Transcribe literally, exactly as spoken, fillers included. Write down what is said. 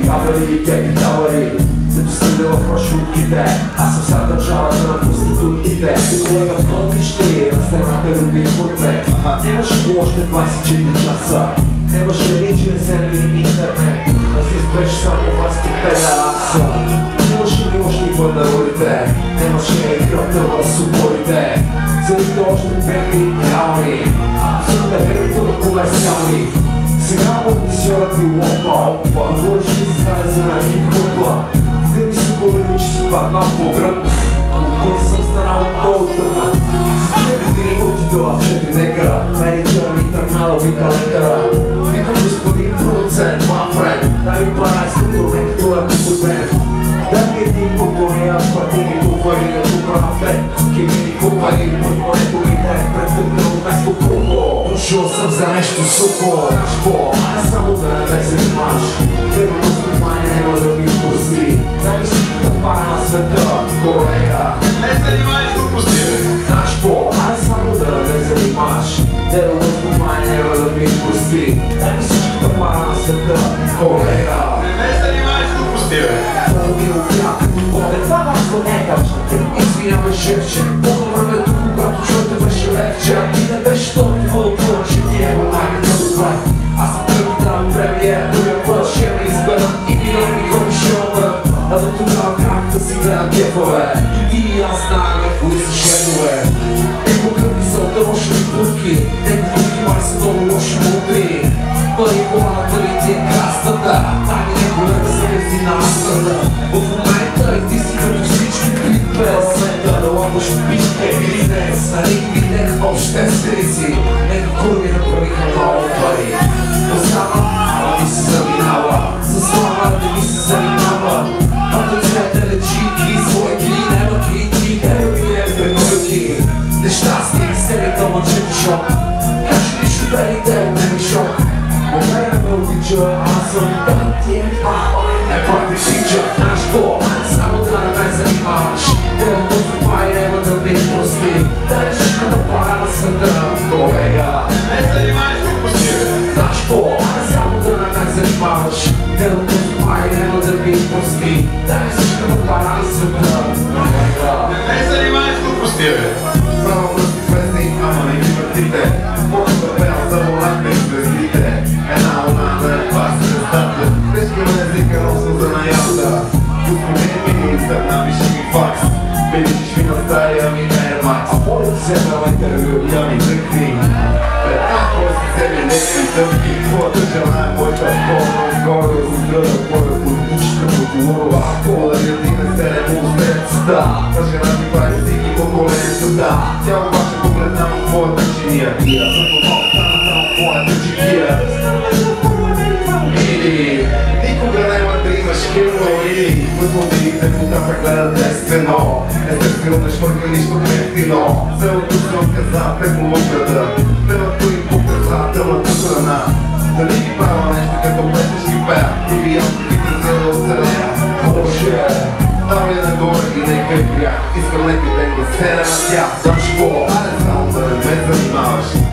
кабели, капиталари се доставя в маршрутките. Аз съм сега държавата на проститутките. Ти колега в контищи, на страната люби портрет. Нямаше още двайсет и четири часа, нямаше личен сервер интернет. Да си спреш само вас по педаласа. Нямаше ли още и пъдаролите, нямаше кръвта в суборите. Целите още бяха идеални, абсолютно верито комерциални. Сега модисьорът ти лопа, говориш ли си знае за хип-хопа. Те ми се говорили, че си паднал по гръб, когато съм станал много тъпа. С години отидова в четири негра, менеджера ми тръгнала ви календара. Викам господин продуцент, my friend, дай ми парайското, нека това е подбен. Дай ми един покория, партини купари, да тука фет. Кивини купари, подмонето ми не е претъпнал вместо купо. Дошъл съм за нещо сухо, шпо, а само да не ме занимаш. Тебе поступание няма да ми прости. Дай ми всичката пара на света, колега. Не занимаваш глупости, бе! Знаеш по, а само да не ме занимаш. Тебе поступание няма да ми прости. Дай ми всичката пара на света, колега. Не занимаваш глупости, бе! Това ми обява като воде, това важно не е качната. Извинявай, шефче, по времето, когато чуете беше легче, а ти не беше толкова отвън, че ти е помага да добре. Аз съм капитан премиер, другия път ще ме изберат и милион ми ходи шоуър. А до тогава как да си гледам кефове, и ти и аз знаем кои са шефове. Еко къпи са от лоши путки, еко къпи май са много лоши мутри. Пари хора, пари ти е кастата, тайни някой да се лези на асата. В момента и ти си като всички клипе, освета да ламбаш пишке бизнес. На никакви нех общественици, нека курви направиха много пари. Остава, ама ми се заминава, за слава да ми се занимава. А да цвете лечики, своеки, няма крити, тебе ми е пренуки. Нещастни, серията мъчен шок, кажи ли шубелите, не ми шок. Момента ме обича, аз съм тънтия папа, е пак ми сича, наш по, само да не ме занимаваш. Трябва поступа и няма да ми прости, да не всичката пара на света, колега. Не занимаваш глупости, бе! Наш по, само да не ме занимаваш. Трябва поступа и няма да ми прости, да не всичката пара на света, колега. Не занимаваш глупости, бе! Право пръсти песни, ама не ги въртите. Може да пея за волante и звездите. Една луна да е пас звездата. Тежки ме езика, носно за наята. Господин министър, напиши ми факс. Белишиш ми на стая ми мермакс. А моля ти се на интервю, Я ми тръкни. Една просто себе нечи тъпки. Твоята жена е моята форма. Горе разгледа твоя политическа прокурора. Кола да ти не се не пустецата. Та жена ти прави всеки поколенцата. Тя обаче погледна в твоята чиния. И аз съм помал стана само твоята чекия. Или никога няма да имаш хилно. Или възможните пута прегледат естествено. Естествено не швърка нищо ефтино. Целото съм каза технологията. Телото им показателната страна. Дали ги правя нещо като песеш ги пея. Или аз ги презеда от целея. Боже, там е нагоре и нека е прях. Искам нека ден да седа на тях. Защо? Аре само да не ме занимаваш.